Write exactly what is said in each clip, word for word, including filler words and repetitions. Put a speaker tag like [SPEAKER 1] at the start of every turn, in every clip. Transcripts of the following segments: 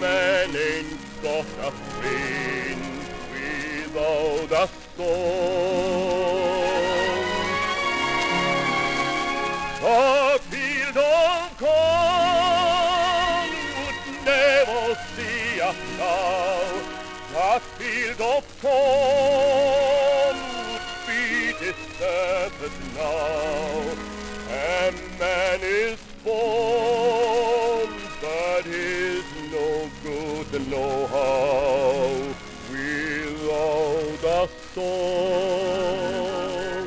[SPEAKER 1] man ain't got a friend without a song. The field of corn would never see us now. The field of corn would be deserted now. A man is born, but is no good no how without a song.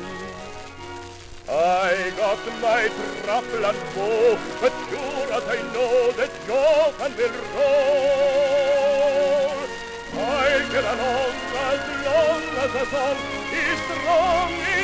[SPEAKER 1] I got my trapple and bow, but sure as I know that Johan will roll, I'll get along as long as the sun is strong.